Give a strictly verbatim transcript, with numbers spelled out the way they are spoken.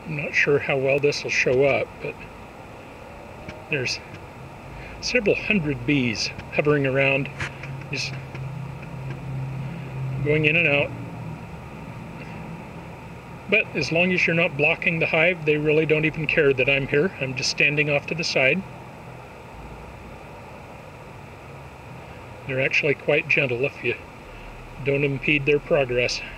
I'm not sure how well this will show up, but there's several hundred bees hovering around, just going in and out. But as long as you're not blocking the hive, they really don't even care that I'm here. I'm just standing off to the side. They're actually quite gentle if you don't impede their progress.